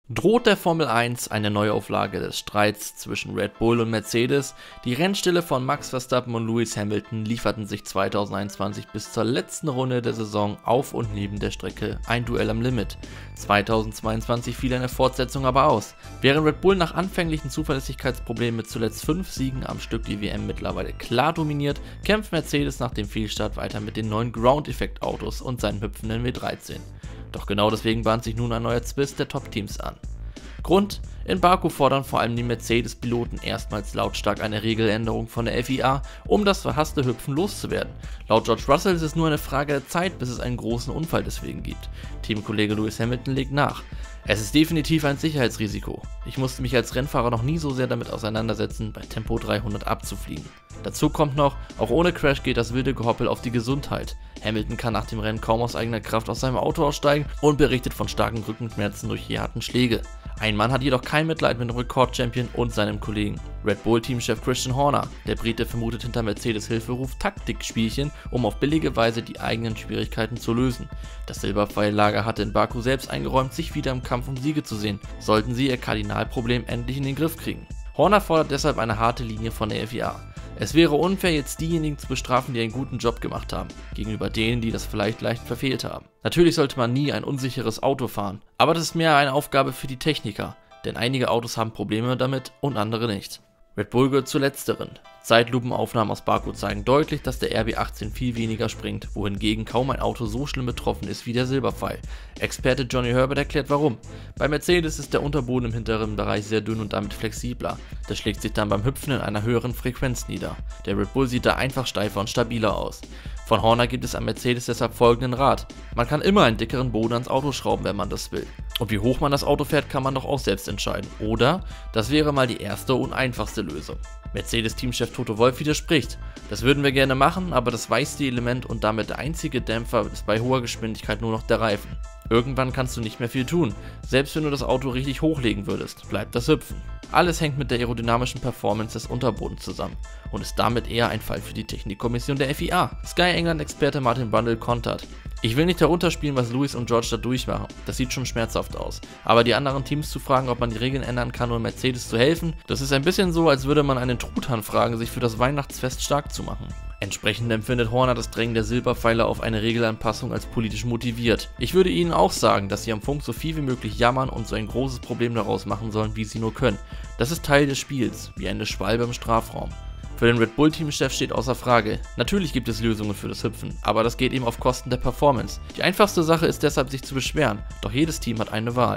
Droht der Formel 1 eine Neuauflage des Streits zwischen Red Bull und Mercedes? Die Rennstille von Max Verstappen und Lewis Hamilton lieferten sich 2021 bis zur letzten Runde der Saison auf und neben der Strecke ein Duell am Limit. 2022 fiel eine Fortsetzung aber aus. Während Red Bull nach anfänglichen Zuverlässigkeitsproblemen mit zuletzt 5 Siegen am Stück die WM mittlerweile klar dominiert, kämpft Mercedes nach dem Fehlstart weiter mit den neuen Ground-Effekt-Autos und seinen hüpfenden W13. Doch genau deswegen bahnt sich nun ein neuer Zwist der Top-Teams an. Grund: In Baku fordern vor allem die Mercedes-Piloten erstmals lautstark eine Regeländerung von der FIA, um das verhasste Hüpfen loszuwerden. Laut George Russell ist es nur eine Frage der Zeit, bis es einen großen Unfall deswegen gibt. Teamkollege Lewis Hamilton legt nach: Es ist definitiv ein Sicherheitsrisiko. Ich musste mich als Rennfahrer noch nie so sehr damit auseinandersetzen, bei Tempo 300 abzufliegen. Dazu kommt noch, auch ohne Crash geht das wilde Gehoppel auf die Gesundheit. Hamilton kann nach dem Rennen kaum aus eigener Kraft aus seinem Auto aussteigen und berichtet von starken Rückenschmerzen durch die harten Schläge. Ein Mann hat jedoch kein Mitleid mit dem Rekordchampion und seinem Kollegen. Red Bull-Teamchef Christian Horner, der Brite, vermutet hinter Mercedes Hilferuf Taktikspielchen, um auf billige Weise die eigenen Schwierigkeiten zu lösen. Das Silberpfeillager hatte in Baku selbst eingeräumt, sich wieder im Kampf um Siege zu sehen, sollten sie ihr Kardinalproblem endlich in den Griff kriegen. Horner fordert deshalb eine harte Linie von der FIA. Es wäre unfair, jetzt diejenigen zu bestrafen, die einen guten Job gemacht haben, gegenüber denen, die das vielleicht leicht verfehlt haben. Natürlich sollte man nie ein unsicheres Auto fahren, aber das ist mehr eine Aufgabe für die Techniker, denn einige Autos haben Probleme damit und andere nicht. Red Bull gehört zu letzteren. Zeitlupenaufnahmen aus Baku zeigen deutlich, dass der RB18 viel weniger springt, wohingegen kaum ein Auto so schlimm betroffen ist wie der Silberpfeil. Experte Johnny Herbert erklärt warum. Bei Mercedes ist der Unterboden im hinteren Bereich sehr dünn und damit flexibler. Das schlägt sich dann beim Hüpfen in einer höheren Frequenz nieder. Der Red Bull sieht da einfach steifer und stabiler aus. Von Horner gibt es an Mercedes deshalb folgenden Rat: Man kann immer einen dickeren Boden ans Auto schrauben, wenn man das will. Und wie hoch man das Auto fährt, kann man doch auch selbst entscheiden. Oder, das wäre mal die erste und einfachste Lösung. Mercedes-Teamchef Toto Wolff widerspricht: Das würden wir gerne machen, aber das weichste Element und damit der einzige Dämpfer ist bei hoher Geschwindigkeit nur noch der Reifen. Irgendwann kannst du nicht mehr viel tun. Selbst wenn du das Auto richtig hochlegen würdest, bleibt das Hüpfen. Alles hängt mit der aerodynamischen Performance des Unterbodens zusammen und ist damit eher ein Fall für die Technikkommission der FIA. Sky England-Experte Martin Brundle kontert: Ich will nicht herunterspielen, was Lewis und George da durchmachen. Das sieht schon schmerzhaft aus. Aber die anderen Teams zu fragen, ob man die Regeln ändern kann, um Mercedes zu helfen, das ist ein bisschen so, als würde man einen Truthahn fragen, sich für das Weihnachtsfest stark zu machen. Entsprechend empfindet Horner das Drängen der Silberpfeiler auf eine Regelanpassung als politisch motiviert. Ich würde ihnen auch sagen, dass sie am Funk so viel wie möglich jammern und so ein großes Problem daraus machen sollen, wie sie nur können. Das ist Teil des Spiels, wie eine Schwalbe im Strafraum. Für den Red Bull-Teamchef steht außer Frage: Natürlich gibt es Lösungen für das Hüpfen, aber das geht eben auf Kosten der Performance. Die einfachste Sache ist deshalb, sich zu beschweren, doch jedes Team hat eine Wahl.